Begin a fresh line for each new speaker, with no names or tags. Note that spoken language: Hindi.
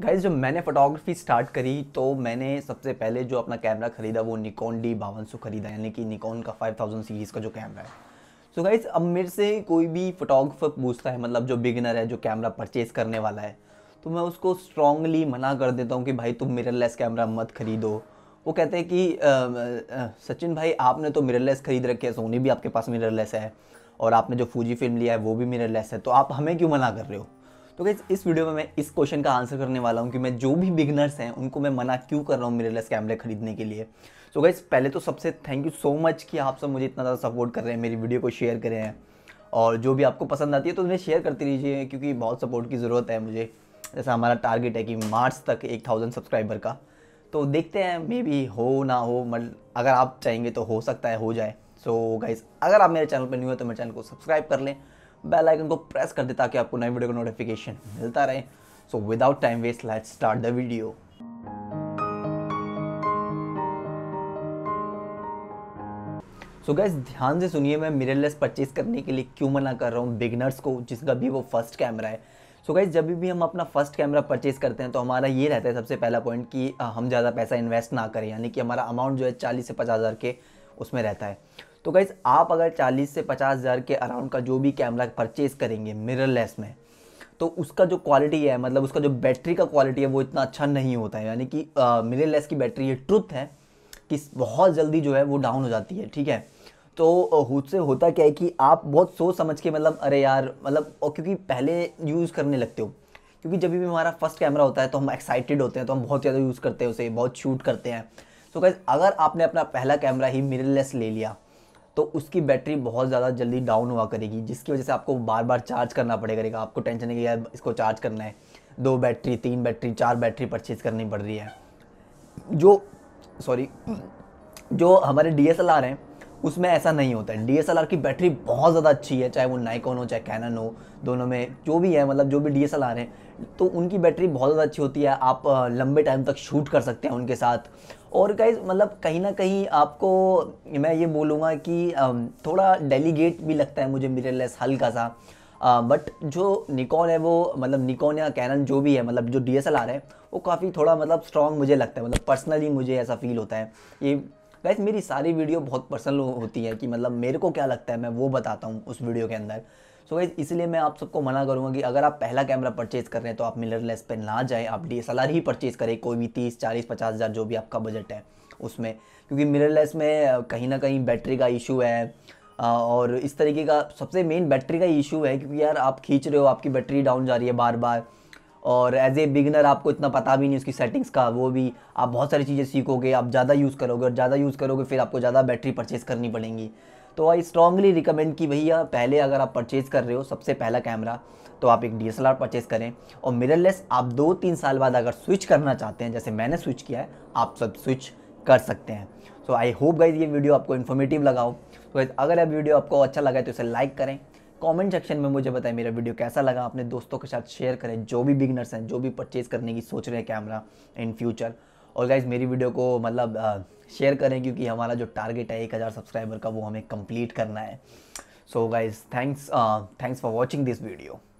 गाइस जब मैंने फोटोग्राफी स्टार्ट करी तो मैंने सबसे पहले जो अपना कैमरा ख़रीदा वो निकॉन D5200 ख़रीदा, यानी कि निकॉन का 5000 सीरीज़ का जो कैमरा है। सो गाइस अब मेरे से कोई भी फोटोग्राफर पूछता है, मतलब जो बिगिनर है, जो कैमरा परचेज़ करने वाला है, तो मैं उसको स्ट्रांगली मना कर देता हूँ कि भाई तुम मिररलेस कैमरा मत खरीदो। वो कहते हैं कि सचिन भाई आपने तो मिररलेस खरीद रखे है, सोनी भी आपके पास मिररलेस है और आपने जो फूजी फिल्म लिया है वो भी मिररलेस है, तो आप हमें क्यों मना कर रहे हो। तो गाइस इस वीडियो में मैं इस क्वेश्चन का आंसर करने वाला हूँ कि मैं जो भी बिगनर्स हैं उनको मैं मना क्यों कर रहा हूँ मिररलेस कैमरे खरीदने के लिए। सो गाइस पहले तो सबसे थैंक यू सो मच कि आप सब मुझे इतना ज़्यादा सपोर्ट कर रहे हैं, मेरी वीडियो को शेयर कर रहे हैं और जो भी आपको पसंद आती है तो उन्हें शेयर करते रहिए, क्योंकि बहुत सपोर्ट की ज़रूरत है मुझे। जैसा हमारा टारगेट है कि मार्च तक 1000 सब्सक्राइबर का, तो देखते हैं मे बी हो ना हो, मतलब अगर आप चाहेंगे तो हो सकता है हो जाए। सो गाइस अगर आप मेरे चैनल पर न्यू है तो मेरे चैनल को सब्सक्राइब कर लें, बेल आइकन को प्रेस कर दे ताकि आपको नई वीडियो का नोटिफिकेशन मिलता रहे। So without time waste let's start the video. So guys ध्यान से सुनिए, मैं मिररलेस परचेज करने के लिए क्यों मना कर रहा हूँ बिगनर्स को जिसका भी वो फर्स्ट कैमरा है। सो गाइस जब भी हम अपना फर्स्ट कैमरा परचेज करते हैं तो हमारा ये रहता है सबसे पहला पॉइंट कि हम ज़्यादा पैसा इन्वेस्ट ना करें, यानी कि हमारा अमाउंट जो है 40 से 50 हज़ार के उसमें रहता है। तो गाइस आप अगर 40 से 50 हज़ार के अराउंड का जो भी कैमरा परचेज करेंगे मिररलेस में, तो उसका जो क्वालिटी है, मतलब उसका जो बैटरी का क्वालिटी है वो इतना अच्छा नहीं होता है। यानी कि मिररलेस की बैटरी, ये ट्रुथ है कि बहुत जल्दी जो है वो डाउन हो जाती है, ठीक है। तो उससे होता क्या है कि आप बहुत सोच समझ के, मतलब अरे यार, मतलब और क्योंकि पहले यूज़ करने लगते हो, क्योंकि जब भी हमारा फर्स्ट कैमरा होता है तो हम एक्साइटेड होते हैं, तो हम बहुत ज़्यादा यूज़ करते हैं उसे, बहुत शूट करते हैं। तो गाइस अगर आपने अपना पहला कैमरा ही मिररलेस ले लिया तो उसकी बैटरी बहुत ज़्यादा जल्दी डाउन हुआ करेगी, जिसकी वजह से आपको बार बार चार्ज करना पड़ेगा। आपको टेंशन है कि यार इसको चार्ज करना है, 2 बैटरी 3 बैटरी 4 बैटरी परचेज करनी पड़ रही है। जो सॉरी जो हमारे DSLR हैं उसमें ऐसा नहीं होता है। DSLR की बैटरी बहुत ज़्यादा अच्छी है, चाहे वो नाइकॉन हो चाहे कैनन हो, दोनों में जो भी है, मतलब जो भी DSLR हैं तो उनकी बैटरी बहुत ज़्यादा अच्छी होती है। आप लंबे टाइम तक शूट कर सकते हैं उनके साथ। और गाइस मतलब कहीं ना कहीं आपको मैं ये बोलूँगा कि थोड़ा डेलीगेट भी लगता है मुझे मिररलेस हल्का सा, बट जो निकॉन है वो, मतलब निकॉन या कैनन जो भी है, मतलब जो DSLR है वो काफ़ी थोड़ा मतलब स्ट्रॉन्ग मुझे लगता है, मतलब पर्सनली मुझे ऐसा फील होता है। ये गाइस मेरी सारी वीडियो बहुत पर्सनल होती है कि मतलब मेरे को क्या लगता है मैं वो बताता हूँ उस वीडियो के अंदर। सो गाइस इसलिए मैं आप सबको मना करूँगा कि अगर आप पहला कैमरा परचेज़ कर रहे हैं तो आप मिररलेस पे ना जाएँ, आप DSLR ही परचेज़ करें, कोई भी 30 40 50 हज़ार जो भी आपका बजट है उसमें। क्योंकि मिररलेस में कहीं ना कहीं बैटरी का इशू है, और इस तरीके का सबसे मेन बैटरी का इशू है, क्योंकि यार आप खींच रहे हो, आपकी बैटरी डाउन जा रही है बार बार, और एज ए बिगनर आपको इतना पता भी नहीं उसकी सेटिंग्स का, वो भी आप बहुत सारी चीज़ें सीखोगे, आप ज़्यादा यूज़ करोगे और ज़्यादा यूज़ करोगे फिर आपको ज़्यादा बैटरी परचेज़ करनी पड़ेंगी। तो आई स्ट्रांगली रिकमेंड कि भैया पहले अगर आप परचेज़ कर रहे हो सबसे पहला कैमरा तो आप एक DSLR परचेज़ करें, और मिररलेस आप 2-3 साल बाद अगर स्विच करना चाहते हैं, जैसे मैंने स्विच किया है, आप सब स्विच कर सकते हैं। सो आई होप गाइज ये वीडियो आपको इन्फॉर्मेटिव लगा हो। तो गाइज अगर यह वीडियो आपको अच्छा लगा है तो इसे लाइक करें, कमेंट सेक्शन में मुझे बताएं मेरा वीडियो कैसा लगा, अपने दोस्तों के साथ शेयर करें जो भी बिगनर्स हैं, जो भी परचेज़ करने की सोच रहे हैं कैमरा इन फ्यूचर। और गाइज मेरी वीडियो को मतलब शेयर करें, क्योंकि हमारा जो टारगेट है 1000 सब्सक्राइबर का वो हमें कंप्लीट करना है। So guys thanks for watching this video.